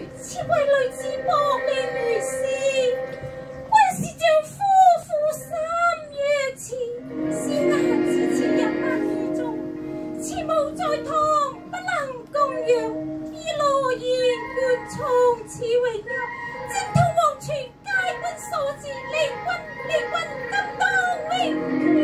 此为女子薄命如是，还是丈夫负3月前，是牙齿前入8月中，此母在堂不能供养。 罗言官从此为休，直通皇权皆本所至，离君今当永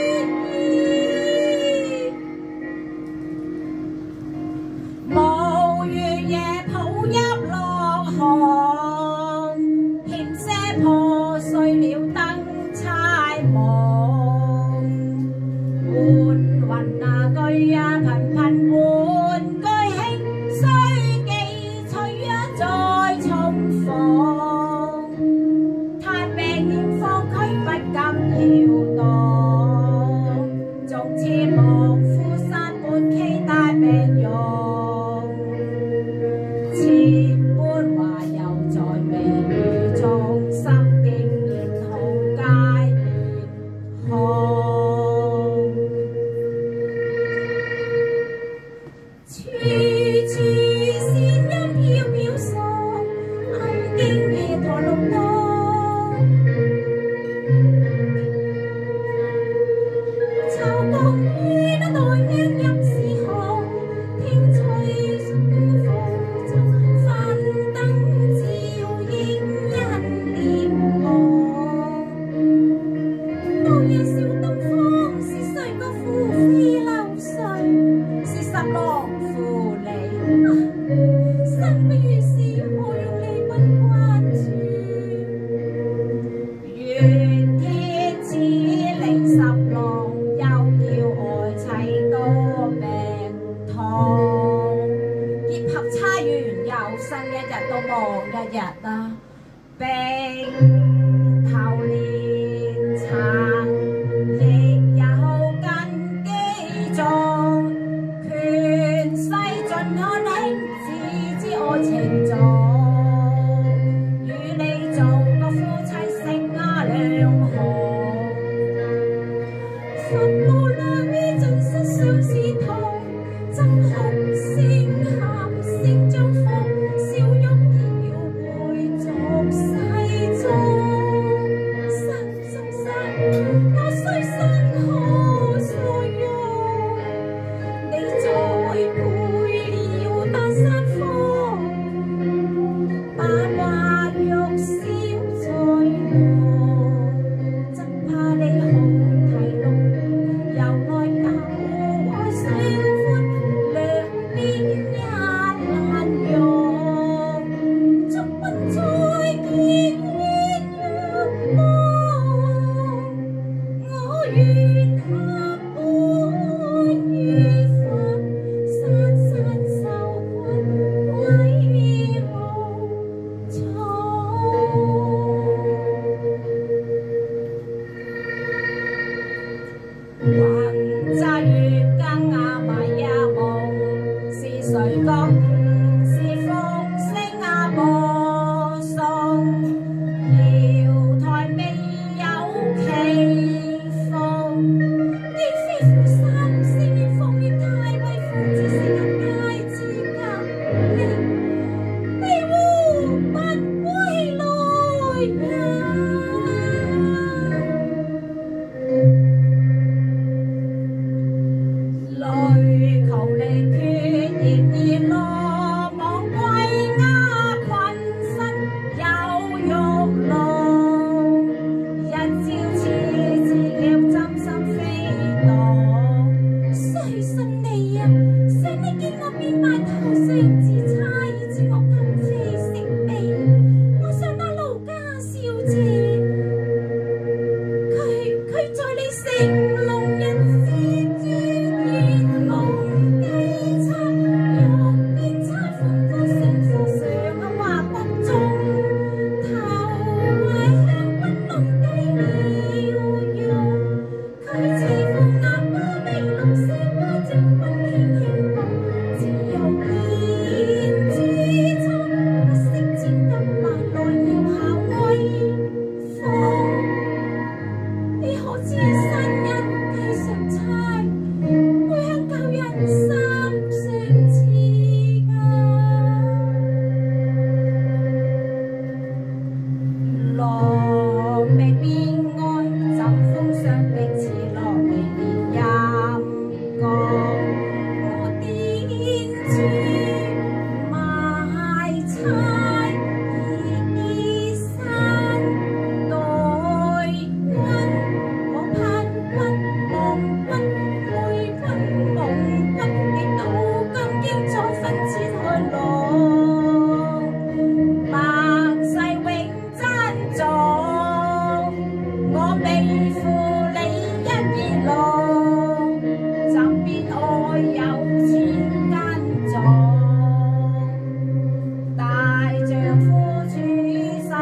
決。無月夜抱入落巷，欠些破碎了燈猜望，換雲啊句啊頻頻換句興衰。 再重逢，太病現況區不敢搖蕩，縱似望夫山半期大病容，千般話又在眉宇中，心境然好皆遠航，處處。 世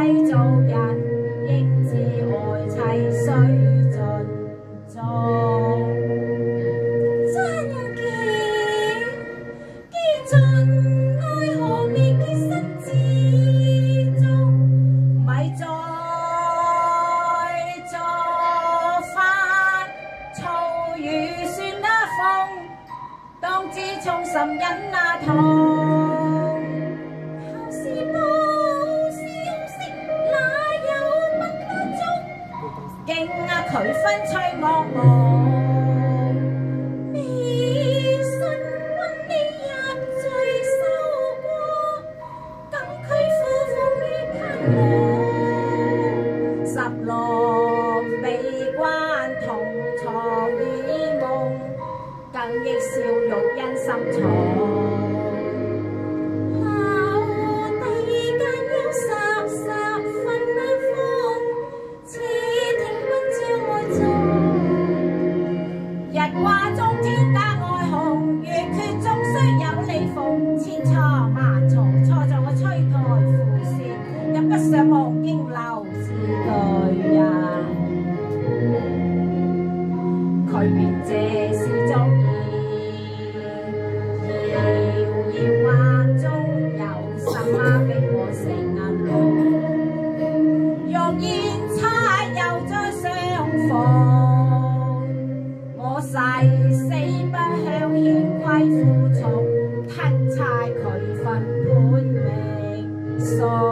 做人，應知愛妻須盡忠。真有見，既盡愛何未結身之中，咪再作翻醋雨算啦風，當知衷心忍那痛。佢分吹惡夢，未信君你入罪受過，等佢苦風於吞沒。十六悲關同床與夢，更益笑肉因心重。上望應流是巨人，佢明這是足矣。遙遙畫中有心媽逼我成銀龍，若然差又再相逢，我誓死不向顯規服從，吞差佢分判命數。